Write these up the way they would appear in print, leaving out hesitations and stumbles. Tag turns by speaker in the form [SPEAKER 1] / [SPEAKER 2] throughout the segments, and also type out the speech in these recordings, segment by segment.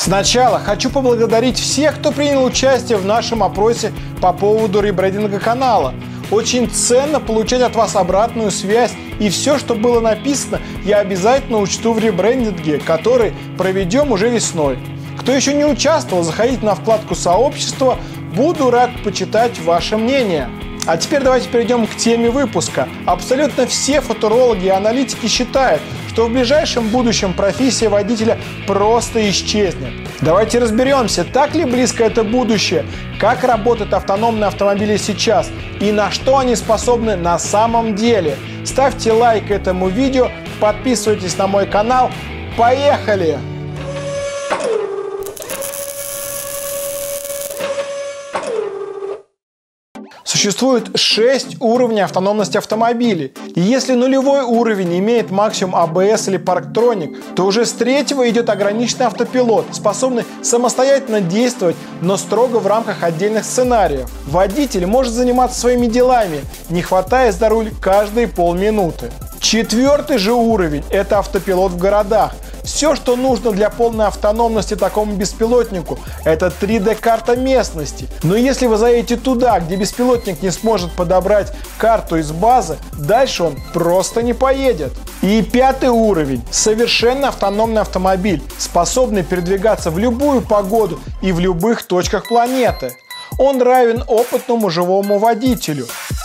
[SPEAKER 1] Сначала хочу поблагодарить всех, кто принял участие в нашем опросе по поводу ребрендинга канала. Очень ценно получать от вас обратную связь, и все, что было написано, я обязательно учту в ребрендинге, который проведем уже весной. Кто еще не участвовал, заходите на вкладку «Сообщество», буду рад почитать ваше мнение. А теперь давайте перейдем к теме выпуска. Абсолютно все футурологи и аналитики считают, что в ближайшем будущем профессия водителя просто исчезнет. Давайте разберемся, так ли близко это будущее, как работают автономные автомобили сейчас и на что они способны на самом деле. Ставьте лайк этому видео, подписывайтесь на мой канал. Поехали! Существует 6 уровней автономности автомобилей. И если нулевой уровень имеет максимум ABS или Parktronic, то уже с 3-го идет ограниченный автопилот, способный самостоятельно действовать, но строго в рамках отдельных сценариев. Водитель может заниматься своими делами, не хватаясь за руль каждые полминуты. 4-й же уровень – это автопилот в городах. Все, что нужно для полной автономности такому беспилотнику, это 3D-карта местности. Но если вы заедете туда, где беспилотник не сможет подобрать карту из базы, дальше он просто не поедет. И 5-й уровень – совершенно автономный автомобиль, способный передвигаться в любую погоду и в любых точках планеты. Он равен опытному живому водителю.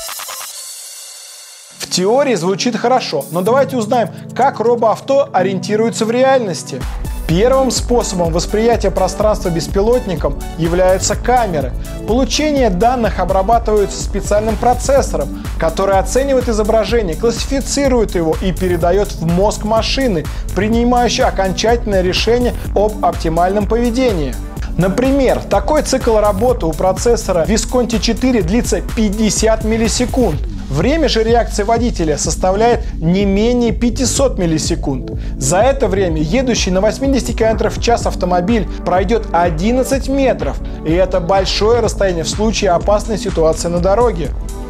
[SPEAKER 1] В теории звучит хорошо, но давайте узнаем, как робоавто ориентируется в реальности. Первым способом восприятия пространства беспилотником являются камеры. Получение данных обрабатывается специальным процессором, который оценивает изображение, классифицирует его и передает в мозг машины, принимающий окончательное решение об оптимальном поведении. Например, такой цикл работы у процессора Visconti 4 длится 50 миллисекунд. Время же реакции водителя составляет не менее 500 миллисекунд. За это время едущий на 80 км в час автомобиль пройдет 11 метров, и это большое расстояние в случае опасной ситуации на дороге.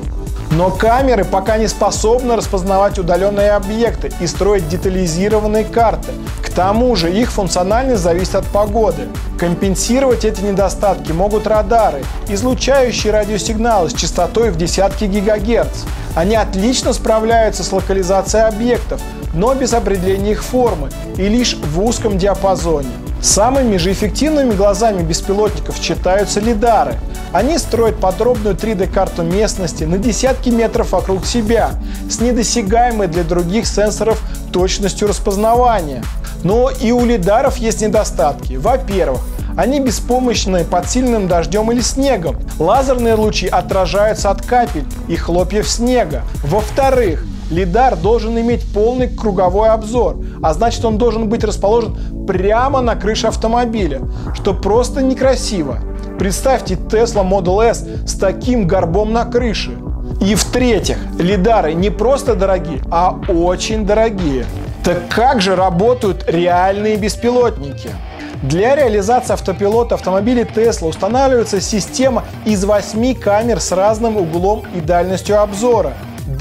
[SPEAKER 1] Но камеры пока не способны распознавать удаленные объекты и строить детализированные карты. К тому же их функциональность зависит от погоды. Компенсировать эти недостатки могут радары, излучающие радиосигналы с частотой в десятки гигагерц. Они отлично справляются с локализацией объектов, но без определения их формы и лишь в узком диапазоне. Самыми же эффективными глазами беспилотников считаются лидары. Они строят подробную 3D-карту местности на десятки метров вокруг себя, с недосягаемой для других сенсоров точностью распознавания. Но и у лидаров есть недостатки. Во-первых, они беспомощны под сильным дождем или снегом. Лазерные лучи отражаются от капель и хлопьев снега. Во-вторых, лидар должен иметь полный круговой обзор, а значит, он должен быть расположен прямо на крыше автомобиля, что просто некрасиво. Представьте Tesla Model S с таким горбом на крыше. И в-третьих, лидары не просто дорогие, а очень дорогие. Так как же работают реальные беспилотники? Для реализации автопилота автомобилей Tesla устанавливается система из 8 камер с разным углом и дальностью обзора,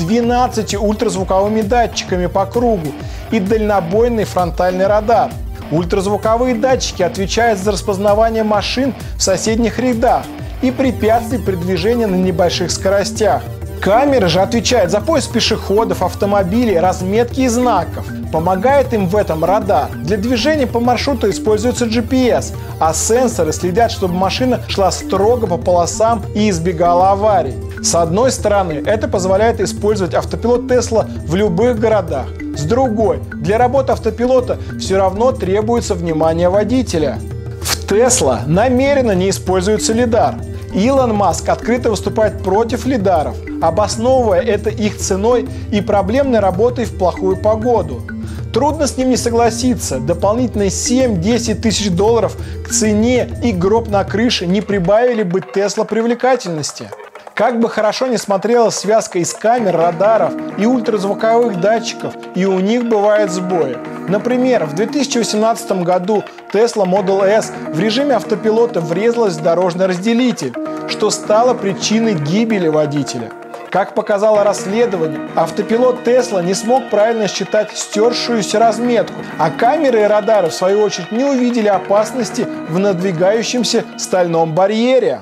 [SPEAKER 1] 12 ультразвуковыми датчиками по кругу и дальнобойный фронтальный радар. Ультразвуковые датчики отвечают за распознавание машин в соседних рядах и препятствий при движении на небольших скоростях. Камеры же отвечают за поиск пешеходов, автомобилей, разметки и знаков. Помогает им в этом радар. Для движения по маршруту используется GPS, а сенсоры следят, чтобы машина шла строго по полосам и избегала аварий. С одной стороны, это позволяет использовать автопилот Tesla в любых городах. С другой, для работы автопилота все равно требуется внимание водителя. В Tesla намеренно не используется лидар. Илон Маск открыто выступает против лидаров, обосновывая это их ценой и проблемной работой в плохую погоду. Трудно с ним не согласиться. Дополнительные 7-10 тысяч долларов к цене и гроб на крыше не прибавили бы Tesla привлекательности. Как бы хорошо ни смотрелась связка из камер, радаров и ультразвуковых датчиков, и у них бывают сбои. Например, в 2018 году Tesla Model S в режиме автопилота врезалась в дорожный разделитель, что стало причиной гибели водителя. Как показало расследование, автопилот Tesla не смог правильно считать стершуюся разметку, а камеры и радары, в свою очередь, не увидели опасности в надвигающемся стальном барьере.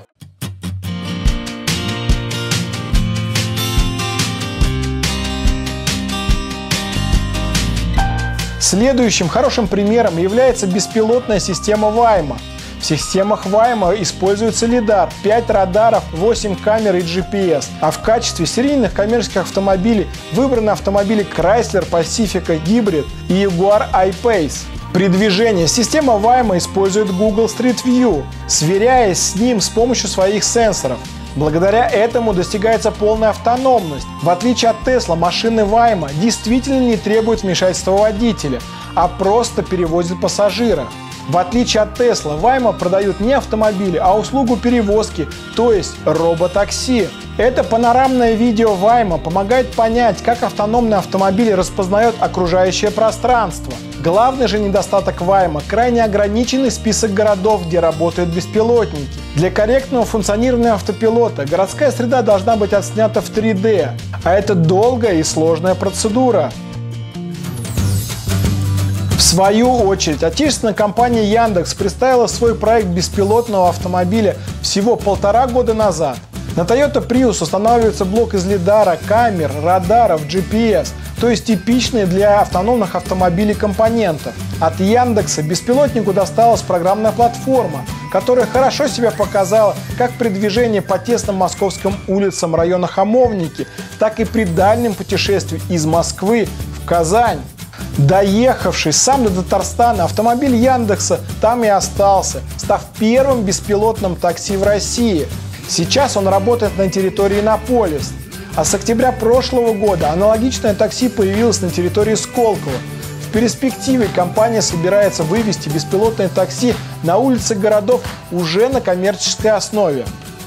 [SPEAKER 1] Следующим хорошим примером является беспилотная система Waymo. В системах Waymo используется лидар, 5 радаров, 8 камер и GPS. А в качестве серийных коммерческих автомобилей выбраны автомобили Chrysler Pacifica Hybrid и Jaguar I-Pace. При движении система Waymo использует Google Street View, сверяясь с ним с помощью своих сенсоров. Благодаря этому достигается полная автономность. В отличие от Tesla, машины Waymo действительно не требуют вмешательства водителя, а просто перевозят пассажира. В отличие от Tesla, Waymo продают не автомобили, а услугу перевозки, то есть роботакси. Это панорамное видео Waymo помогает понять, как автономный автомобиль распознает окружающее пространство. Главный же недостаток Waymo – крайне ограниченный список городов, где работают беспилотники. Для корректного функционирования автопилота городская среда должна быть отснята в 3D, а это долгая и сложная процедура. В свою очередь, отечественная компания Яндекс представила свой проект беспилотного автомобиля всего 1,5 года назад. На Toyota Prius устанавливается блок из лидара, камер, радаров, GPS, то есть типичные для автономных автомобилей компонентов. От Яндекса беспилотнику досталась программная платформа, которая хорошо себя показала как при движении по тесным московским улицам района Хамовники, так и при дальнем путешествии из Москвы в Казань. Доехавший сам до Татарстана, автомобиль Яндекса там и остался, став первым беспилотным такси в России. Сейчас он работает на территории Иннополис. А с октября прошлого года аналогичное такси появилось на территории Сколково. В перспективе компания собирается вывести беспилотное такси на улицы городов уже на коммерческой основе.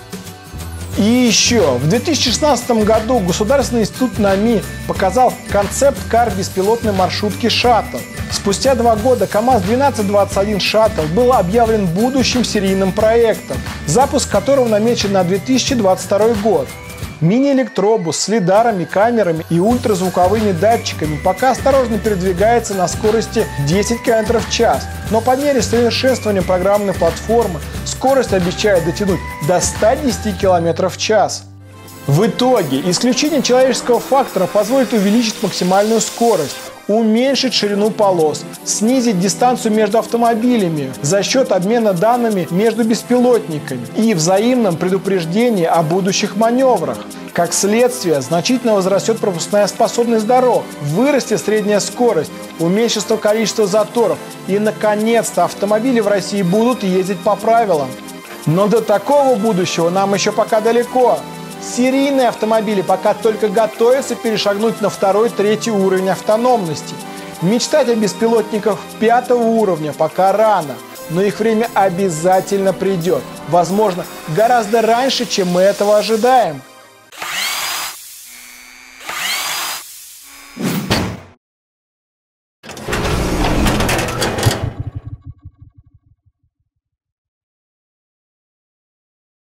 [SPEAKER 1] И еще, в 2016 году Государственный институт НАМИ показал концепт-кар беспилотной маршрутки «Шаттл». Спустя 2 года КАМАЗ-1221 «Шаттл» был объявлен будущим серийным проектом, запуск которого намечен на 2022 год. Мини-электробус с лидарами, камерами и ультразвуковыми датчиками пока осторожно передвигается на скорости 10 км в час, но по мере совершенствования программной платформы скорость обещает дотянуть до 110 км в час. В итоге исключение человеческого фактора позволит увеличить максимальную скорость, уменьшить ширину полос, снизить дистанцию между автомобилями за счет обмена данными между беспилотниками и взаимном предупреждении о будущих маневрах. Как следствие, значительно возрастет пропускная способность дорог, вырастет средняя скорость, уменьшится количество заторов и, наконец-то, автомобили в России будут ездить по правилам. Но до такого будущего нам еще пока далеко. Серийные автомобили пока только готовятся перешагнуть на 2-3 уровень автономности. Мечтать о беспилотниках 5-го уровня пока рано, но их время обязательно придет. Возможно, гораздо раньше, чем мы этого ожидаем.